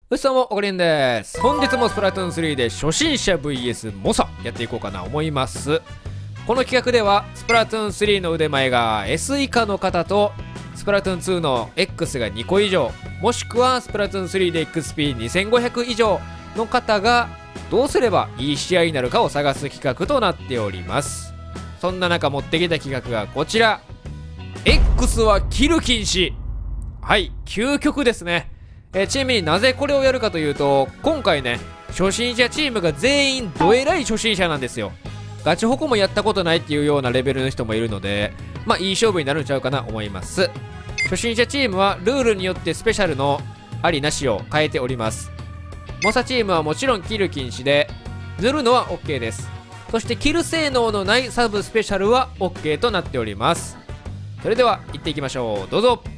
うっさんもおかりんです。本日もスプラトゥーン3で初心者 VS 猛者やっていこうかな思います。この企画ではスプラトゥーン3の腕前が S 以下の方とスプラトゥーン2の X が2個以上、もしくはスプラトゥーン3で XP2500 以上の方がどうすればいい試合になるかを探す企画となっております。そんな中持ってきた企画がこちら、 X はキル禁止。はい、究極ですね。ちなみになぜこれをやるかというと、今回ね、初心者チームが全員どえらい初心者なんですよ。ガチホコもやったことないっていうようなレベルの人もいるので、まあいい勝負になるんちゃうかな思います。初心者チームはルールによってスペシャルのありなしを変えております。猛者チームはもちろんキル禁止で、塗るのは OK です。そしてキル性能のないサブスペシャルは OK となっております。それでは行っていきましょう。どうぞ。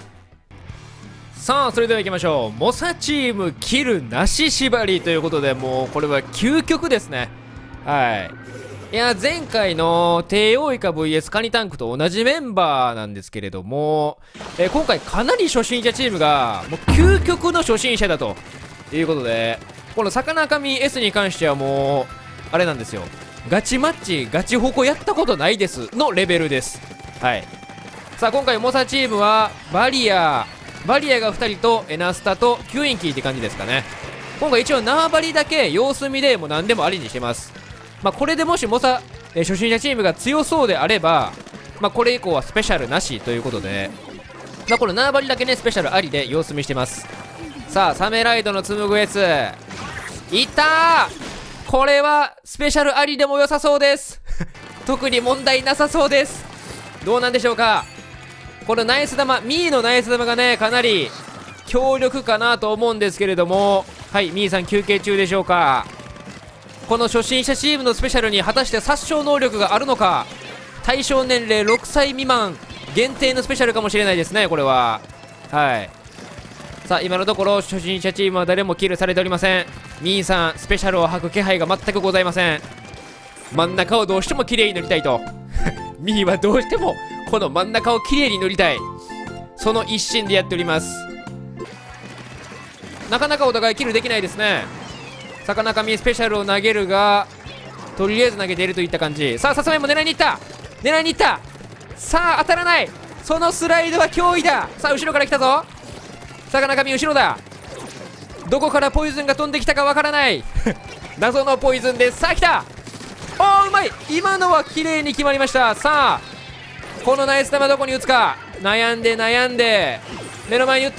さあそれでは行きましょう。猛者チームキルなし縛りということで、もうこれは究極ですね。はい、いや前回の帝王イカ VS カニタンクと同じメンバーなんですけれども、今回かなり初心者チームがもう究極の初心者だということで、この魚神 S に関してはもうあれなんですよ、ガチマッチガチホコやったことないですのレベルです。はい、さあ今回猛者チームはバリアが2人とエナスタと吸引キーって感じですかね。今回一応縄張りだけ様子見でもう何でもありにしてます。まあこれでもし猛者、初心者チームが強そうであれば、まあこれ以降はスペシャルなしということで、まあこの縄張りだけねスペシャルありで様子見してます。さあサメライドの紡ぐやついったー。これはスペシャルありでも良さそうです特に問題なさそうです。どうなんでしょうか。このナイス玉、ミーのナイス玉がねかなり強力かなと思うんですけれども、はい、ミーさん休憩中でしょうか。この初心者チームのスペシャルに果たして殺傷能力があるのか。対象年齢6歳未満限定のスペシャルかもしれないですね、これは。はい、さあ今のところ初心者チームは誰もキルされておりません。ミーさんスペシャルを吐く気配が全くございません。真ん中をどうしても綺麗に塗りたいとミーはどうしてもこの真ん中を綺麗に塗りたい、その一心でやっております。なかなかお互いキルできないですね。魚神スペシャルを投げるがとりあえず投げているといった感じ。さあさすがにも狙いにいった、狙いにいった。さあ当たらない。そのスライドは脅威だ。さあ後ろから来たぞ。魚神後ろだ。どこからポイズンが飛んできたかわからない謎のポイズンです。さあ来た。おーうまい。今のは綺麗に決まりました。さあこのナイス球どこに打つか。悩んで目の前に打った。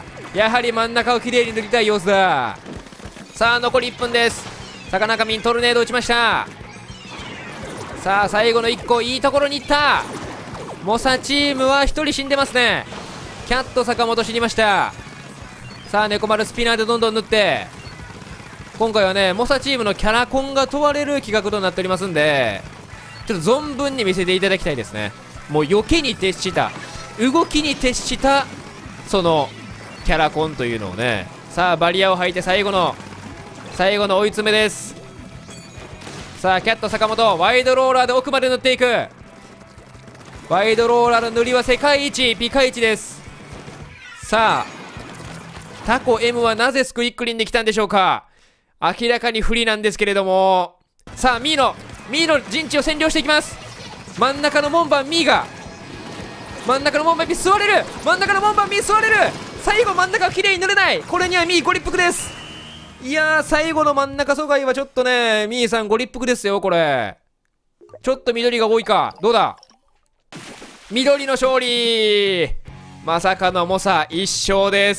やはり真ん中を綺麗に塗りたい様子だ。さあ残り1分です。魚神にトルネード打ちました。さあ最後の1個いいところにいった。猛者チームは1人死んでますね。キャット坂本死にました。さあ猫丸スピナーでどんどん塗って、今回はね猛者チームのキャラコンが問われる企画となっておりますんで、ちょっと存分に見せていただきたいですね。もう避けに徹した動きに徹したそのキャラコンというのをね。さあバリアを吐いて最後の追い詰めです。さあキャット坂本ワイドローラーで奥まで塗っていく。ワイドローラーの塗りは世界一ピカイチです。さあタコ M はなぜスクイックリンできたんでしょうか。明らかに不利なんですけれども、さあミーの陣地を占領していきます。真ん中の門番ミーが真ん中の門番ミー座れる。最後真ん中は綺麗に塗れない。これにはミーご立腹です。いやー最後の真ん中阻害はちょっとねミーさんご立腹ですよ。これちょっと緑が多いか。どうだ。緑の勝利。まさかの猛者1勝です。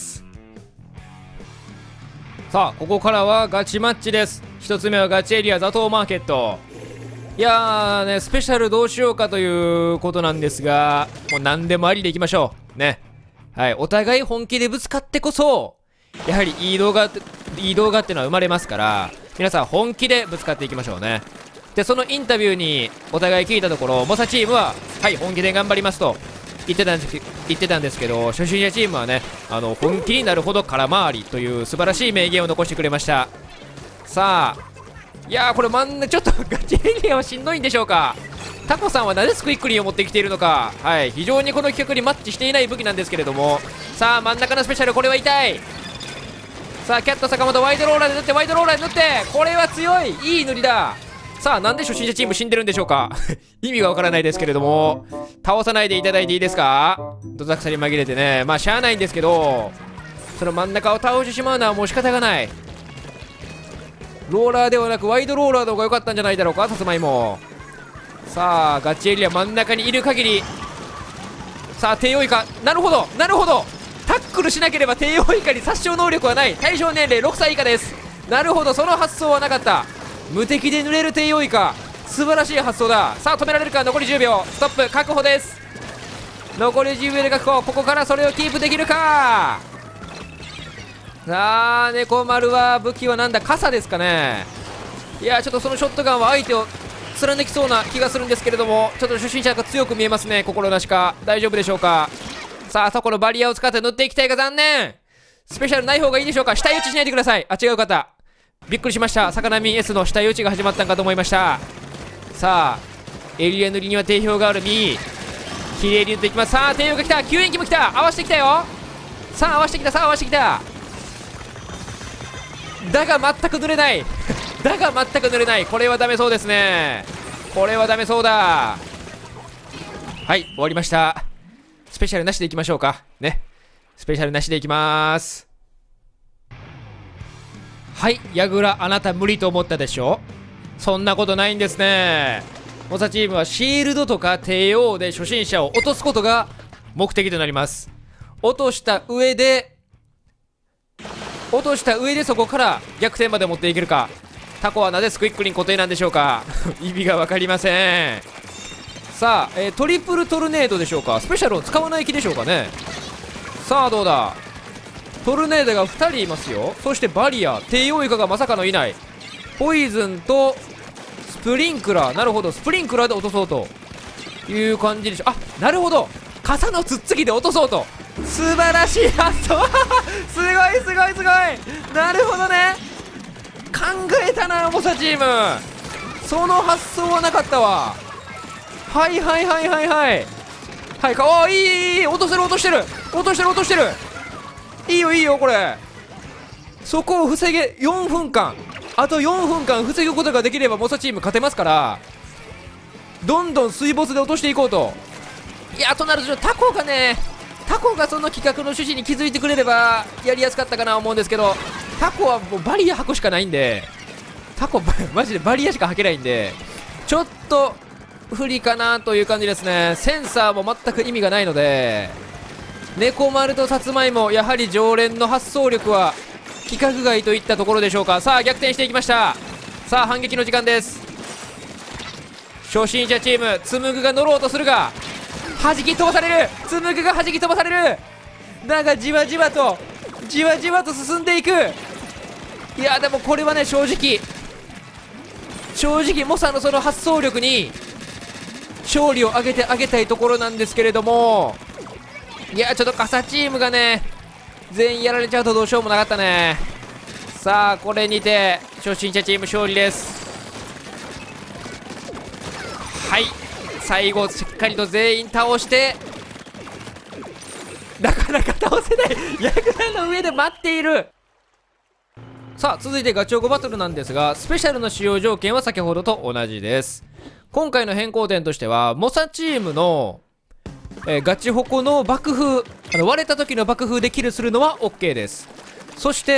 さあここからはガチマッチです。1つ目はガチエリア打倒マーケット。いやーねスペシャルどうしようかということなんですが、もう何でもありでいきましょうね。はい、お互い本気でぶつかってこそやはりいい動画っていうのは生まれますから、皆さん本気でぶつかっていきましょうね。でそのインタビューにお互い聞いたところ、猛者チームははい本気で頑張りますと言ってたんですけど、初心者チームはね本気になるほど空回りという素晴らしい名言を残してくれました。さあいやーこれちょっとガチエリアはしんどいんでしょうか。タコさんはなぜスクイックリンを持ってきているのか、はい、非常にこの企画にマッチしていない武器なんですけれども、さあ真ん中のスペシャルこれは痛い。 さあキャット坂本ワイドローラーで塗って、ワイドローラーで塗って、これは強い、いい塗りだ。さあなんで初心者チーム死んでるんでしょうか意味がわからないですけれども、倒さないでいただいていいですか。どざくさに紛れてね、まあしゃあないんですけど、その真ん中を倒してしまうのはもう仕方がない。ローラーではなくワイドローラーの方が良かったんじゃないだろうか、さつまいも。さあガチエリア真ん中にいる限り、さあ帝王イカ、なるほどなるほど、タックルしなければ帝王イカに殺傷能力はない。対象年齢6歳以下です。なるほど、その発想はなかった。無敵で塗れる帝王イカ、素晴らしい発想だ。さあ止められるか。残り10秒、ストップ確保です。残り10秒で確保。ここからそれをキープできるか。さあ猫丸は武器はなんだ、傘ですかね。いやちょっとそのショットガンは相手を貫きそうな気がするんですけれども、ちょっと初心者が強く見えますね。心なしか。大丈夫でしょうか。さあそこのバリアを使って塗っていきたいが残念。スペシャルない方がいいでしょうか。死体打ちしないでください。あ、違う方、びっくりしました。魚民 S の死体打ちが始まったんかと思いました。さあエリア塗りには定評があるミー、綺麗に塗っていきます。さあ帝王が来た、救援機も来た、合わせてきたよ。さあ合わせてきた、さあ合わせてきた。だが全く塗れないだが全く塗れない。これはダメそうですね。これはダメそうだ。はい、終わりました。スペシャルなしでいきましょうかね。スペシャルなしでいきまーす。はい、ヤグラ、あなた無理と思ったでしょ。そんなことないんですね。モサチームはシールドとか帝王で初心者を落とすことが目的となります。落とした上でそこから逆転まで持っていけるか。タコはなぜスクイックに固定なんでしょうか意味が分かりません。さあ、トリプルトルネードでしょうか。スペシャルを使わない気でしょうかね。さあどうだ。トルネードが2人いますよ。そしてバリア、帝王イカがまさかのいない。ポイズンとスプリンクラー。なるほど、スプリンクラーで落とそうという感じでしょ。あ、なるほど、傘のつっつきで落とそうと。素晴らしい発想すごいすごいすごい。なるほどね、考えたなモサチーム。その発想はなかったわ。はいはいはいはいはいはい。おー、いいいい、落としてる落としてる落としてる落としてる。いいよいいよ、これそこを防げ。4分間、あと4分間防ぐことができればモサチーム勝てますから、どんどん水没で落としていこうと。いやとなるとタコがね、タコがその企画の趣旨に気づいてくれればやりやすかったかなと思うんですけど、タコはもうバリア履くしかないんで、タコマジでバリアしか履けないんで、ちょっと不利かなという感じですね。センサーも全く意味がないので、猫丸とさつまいも、やはり常連の発想力は規格外といったところでしょうか。さあ逆転していきました。さあ反撃の時間です。初心者チーム、つむぐが乗ろうとするが弾き飛ばされる。つむぐが弾き飛ばされる。だがじわじわとじわじわと進んでいく。いやでもこれはね、正直モサのその発想力に勝利を挙げてあげたいところなんですけれども、いやちょっと傘チームがね全員やられちゃうとどうしようもなかったね。さあこれにて初心者チーム勝利です。はい、最後しっかりと全員倒して、なかなか倒せないヤグラの上で待っている。さあ続いてガチョコバトルなんですが、スペシャルの使用条件は先ほどと同じです。今回の変更点としては、モサチームの、ガチホコの爆風、割れた時の爆風でキルするのは OK です。そして、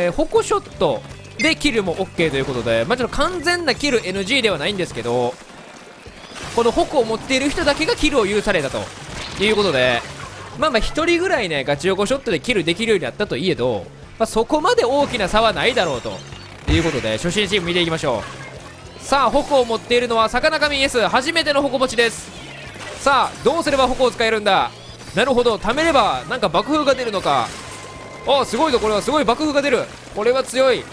ホコショットでキルも OK ということで、ちょっと完全なキル NG ではないんですけど、このホコを持っている人だけがキルを許されたということで、1人ぐらいねガチホコショットでキルできるようになったといえど、そこまで大きな差はないだろうということで、初心チーム見ていきましょう。さあ矛を持っているのは魚神 S、 初めての矛持ちです。さあどうすれば矛を使えるんだ。なるほど、貯めればなんか爆風が出るのか。あ、すごいぞ、これはすごい爆風が出る。これは強い。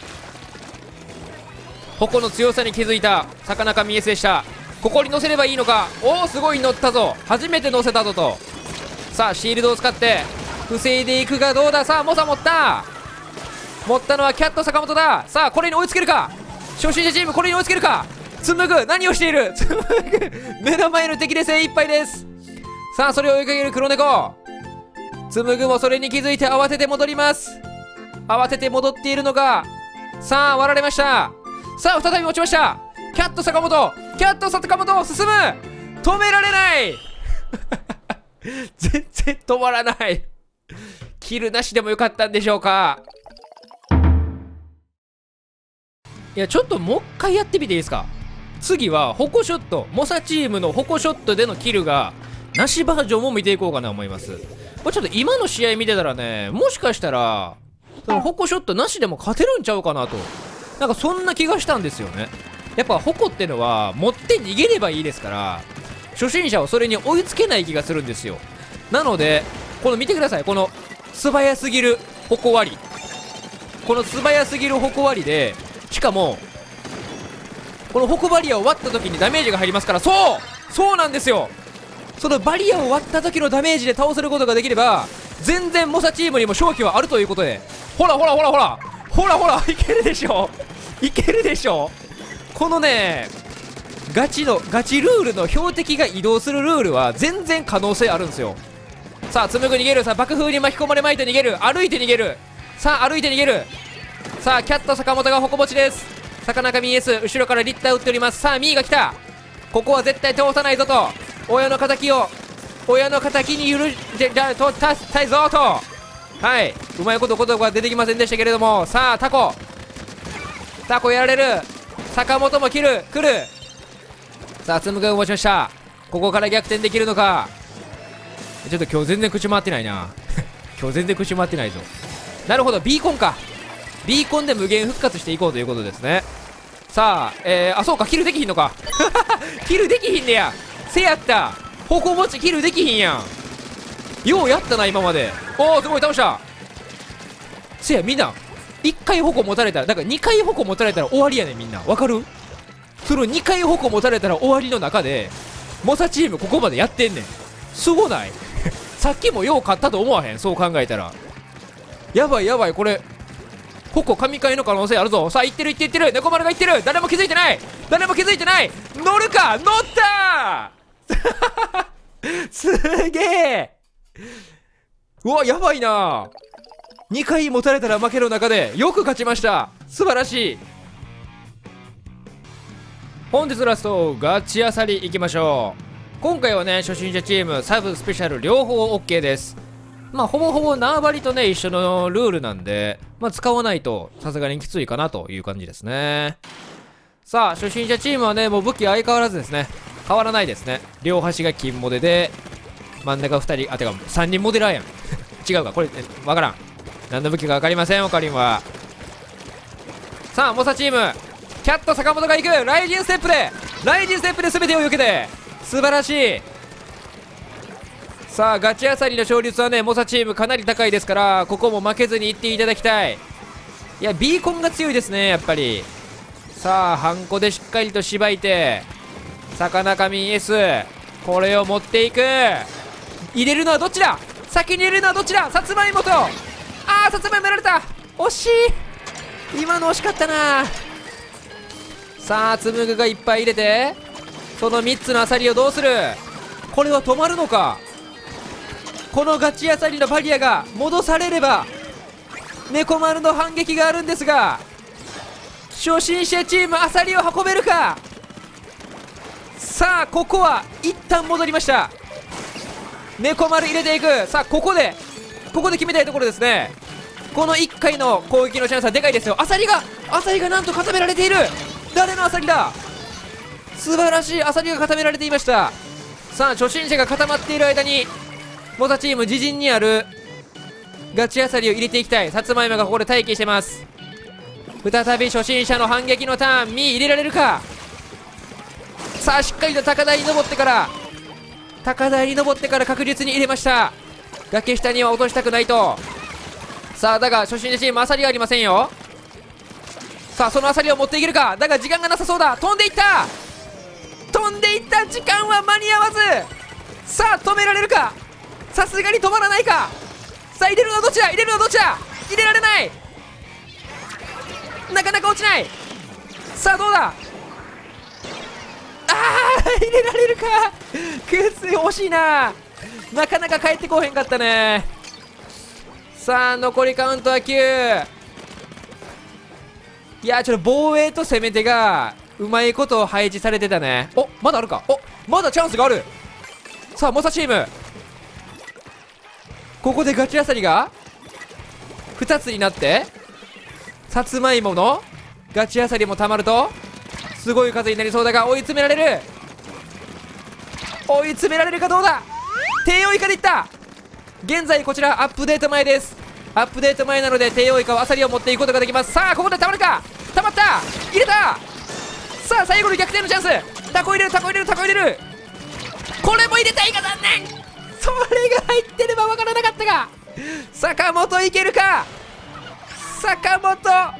矛の強さに気づいた魚神 S でした。ここに乗せればいいのか。おお、すごい乗ったぞ、初めて乗せたぞと。さあシールドを使って防いでいくがどうだ。さあモサ持ったのはキャット坂本だ。さあこれに追いつけるか。初心者チームこれに追いつけるか。つむぐ何をしている。つむぐ目の前の敵で精一杯です。さあそれを追いかける黒猫。つむぐもそれに気づいて慌てて戻ります。 慌てて戻っているのか。さあ割られました。さあ再び落ちました。キャット坂本、キャット坂本進む。止められない全然止まらない。キルなしでもよかったんでしょうか。いやちょっともう一回やってみていいですか。次はホコショット、モサチームのホコショットでのキルがなしバージョンも見ていこうかなと思います。ちょっと今の試合見てたらね、もしかしたらそのホコショットなしでも勝てるんちゃうかなと、なんかそんな気がしたんですよね。やっぱホコってのは持って逃げればいいですから、初心者はそれに追いつけない気がするんですよ。なのでこの見てください、この素早すぎるホコ割り、この素早すぎるホコ割りで、しかもこのホコバリアを割った時にダメージが入りますから、そうなんですよ。そのバリアを割った時のダメージで倒せることができれば、全然モサチームにも勝機はあるということで、ほらいけるでしょ、いけるでしょ。このねガチルールの標的が移動するルールは全然可能性あるんですよ。さあ紡ぐ逃げる、さあ爆風に巻き込まれまいと逃げる、歩いて逃げる、さあ歩いて逃げる。さあキャット坂本がホコ持ちです。坂中ミー S 後ろからリッター打っております。さあミーが来た。ここは絶対通さないぞと、親の敵に許して通したいぞと、はい、うまいこと言葉が出てきませんでしたけれども、さあタコやられる。坂本も来る。さあつむが動ちました。ここから逆転できるのか。ちょっと今日全然口回ってないな今日全然口回ってないぞ。なるほど、ビーコンか。ビーコンで無限復活していこうということですね。さあそうか、キルできひんのかキルできひんねや。せやった、ホコ持ちキルできひんやん。ようやったな今まで。おおすごい倒した。せやみんな1回ホコ持たれたら、だから2回ホコ持たれたら終わりやねん。みんなわかる？その2回ホコ持たれたら終わりの中でモサチームここまでやってんねん。すごないさっきもよう勝ったと思わへん？そう考えたらやばい、これホコ神回の可能性あるぞ。さあ行ってる、猫丸が行ってる。誰も気づいてない。乗るか、乗ったーすげえ。うわやばいな。2回持たれたら負けの中でよく勝ちました。素晴らしい。本日ラストガチあさりいきましょう。今回はね初心者チームサブスペシャル両方 OK です。ほぼほぼ縄張りとね一緒のルールなんで、使わないとさすがにきついかなという感じですね。さあ初心者チームはねもう武器相変わらずですね。変わらないですね。両端が金モデで真ん中2人、てか3人モデラーやん違うかこれ、わからん。何の武器か分かりません。オカリンは。さあモサチームキャット坂本が行く。ライジンステップで全てを避けて、素晴らしい。さあガチあさりの勝率はねモサチームかなり高いですから、ここも負けずにいっていただきたい。いやビーコンが強いですねやっぱり。さあハンコでしっかりとしばいて、坂中民 S これを持っていく。入れるのはどっちだ。先に入れるのはどっちだ。さつまいもと、さつまいもやられた。惜しい。今の惜しかったな。さあつむぐがいっぱい入れて、その3つのあさりをどうする。これは止まるのか。このガチあさりのバリアが戻されれば猫丸の反撃があるんですが、初心者チームあさりを運べるか。さあここは一旦戻りました。猫丸入れていく。さあここで決めたいところですね。この1回の攻撃のチャンスはでかいですよ。あさりがなんと固められている。誰のあさりだ。素晴らしい。あさりが固められていました。さあ初心者が固まっている間にモサチーム自陣にあるガチあさりを入れていきたい。さつまいもがここで待機してます。再び初心者の反撃のターン、ミー入れられるか。さあしっかりと高台に登ってから確実に入れました。崖下には落としたくないと。さあだが初心者チームあさりがありませんよ。さあそのあさりを持っていけるか。だが時間がなさそうだ。飛んでいった時間は間に合わず。さあ止められるか。さすがに止まらないか。さあ入れるのはどっちだ。入れられない。なかなか落ちない。さあどうだ。入れられるか。惜しいな。なかなか帰ってこへんかったね。さあ残りカウントは9。 いやー、ちょっと防衛と攻め手がうまいこと配置されてたね。お、まだあるか。お、まだチャンスがある。さあ猛者チーム、ここでガチあさりが2つになって、さつまいものガチあさりもたまるとすごい数になりそうだが、追い詰められる、追い詰められるかどうだ。低温以下でいった。現在こちらアップデート前です。アップデート前なので低温以下はあさりを持っていくことができます。さあここでたまるか。たまった、入れた。さあ最後の逆転のチャンス。タコ入れる、タコ入れる、タコ入れる。これも入れたいが残念。それが入ってれば分からなかったが、坂本いけるか。坂本残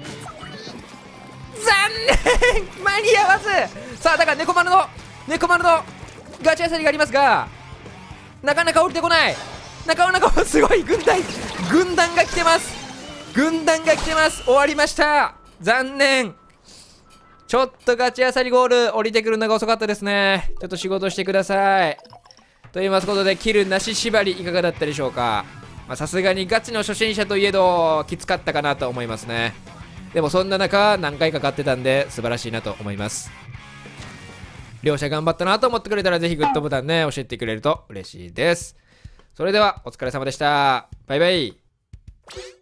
念間に合わず。さあだから猫丸のガチあさりがありますが、なかなか降りてこない。なかなかすごい軍団が来てます。軍団が来てます。終わりました。残念。ちょっとガチあさりゴール降りてくるのが遅かったですね。ちょっと仕事してください。と言いますことで、キルなし縛りいかがだったでしょうか。さすがにガチの初心者といえどきつかったかなと思いますね。でもそんな中何回か勝ってたんで素晴らしいなと思います。両者頑張ったなと思ってくれたらぜひグッドボタンね教えてくれると嬉しいです。それではお疲れ様でした。バイバイ。